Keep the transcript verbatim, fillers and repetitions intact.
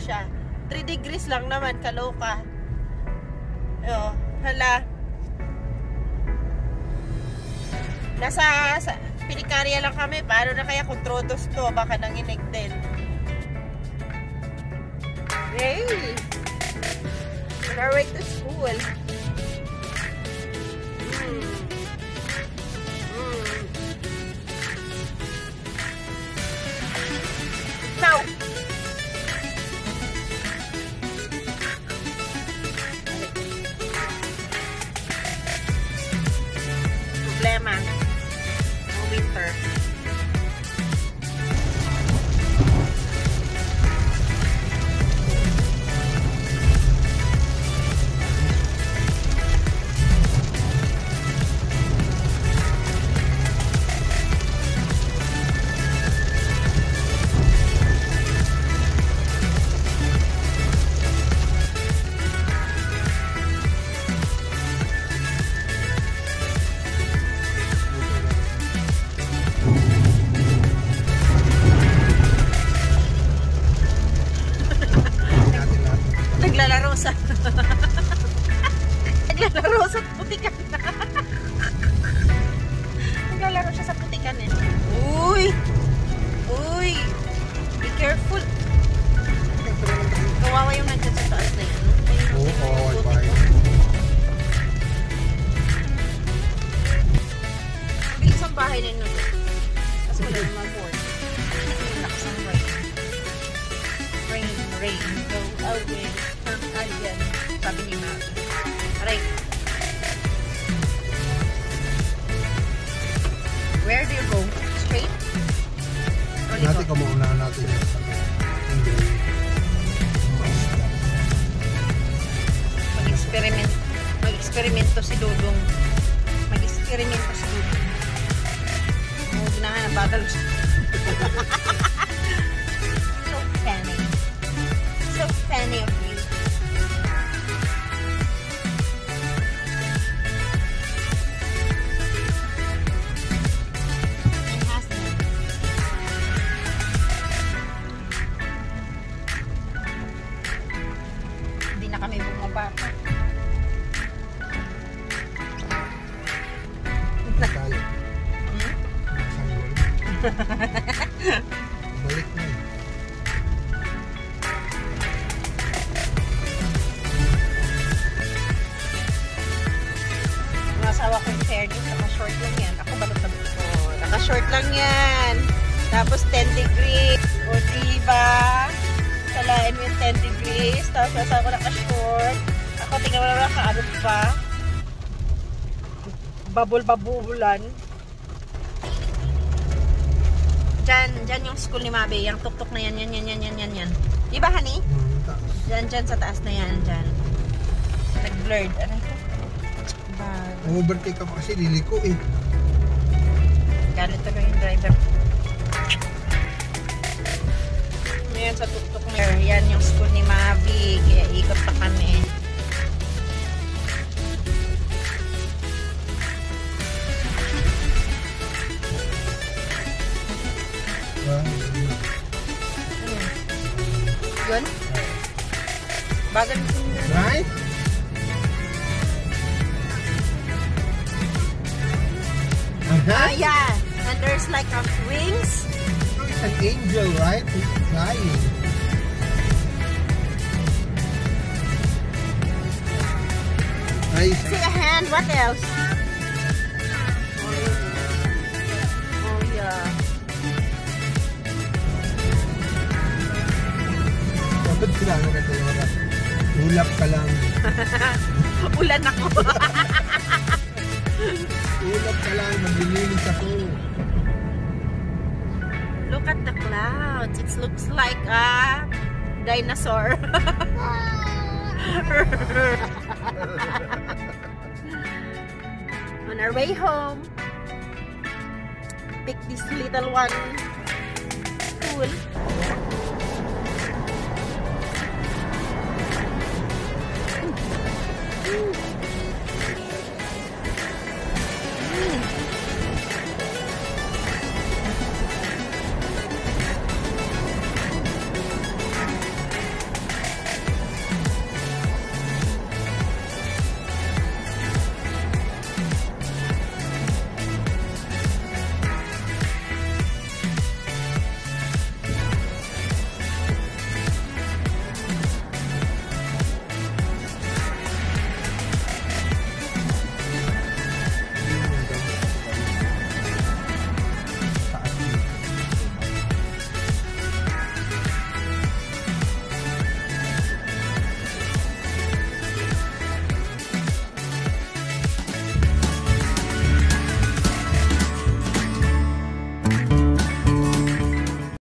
siya. three degrees lang naman, kaloka. Oh, hala. Nasa sa, Pinikarya lang kami. Paano na kaya kung trodos to? Baka nanginig din. Hey! On our way to school. Mm. Mm. Now! Problema. No winter. Naglalaro sa Naglalaro sa putikan. Naglalaro siya sa putikan eh. Uy! Uy! Be careful. Kawawa yung nandiyan sa taas na yan. Oo, kawawa pa yun. Ang bilis ang bahay na yun. Kasi wala naman board. Ang lakas ng rain. Rain, rain, go away. Ayan, sabi ni Mami. Aray. Where do you go? Straight? Natin ko muna natin yung mag-experiment. Mag-experimento si Dudong. Mag-experimento si Dudong. Oh, ginahan, bagal siya. So funny. So funny of you. Hindi na kami bumabata. Tayo. Hmm? Balik na eh. Ang asawa ko yung fairness, naka-short lang yan. Ako balot na balot. Oh, naka-short lang yan. Tapos ten degrees. O diba? Salain mo yung ten degrees. Tapos asawa ko naka-short. Ako tingnan mo naman naka-ano pa. Babul-babulan. Diyan, diyan yung school ni Mabe. Yung tuktok na yan, yan, yan, yan, yan, yan, yan. Diba, honey? Hmm, taas. Diyan, diyan sa taas na yan, diyan. Nag-blurred. Aray ko. Bad. Overtake ka pa kasi liliko eh. Galit talaga yung driver. Ngayon sa tuktok na yan yung school ni Mavi. Kaya ikot pa kami. Ah, Hmm. Yun? Bagal yung right? Ah, yeah. And there's like a wings. It's an angel, right? It's flying. Ay, See a hand. What else? Oh, yeah. dapat sila ano ka tayo. Ulap ka lang. Ulan ako. Ulap ka lang. Maglilinis ako. Look at the clouds. It looks like a dinosaur. On our way home, pick this little one. Cool. Ooh.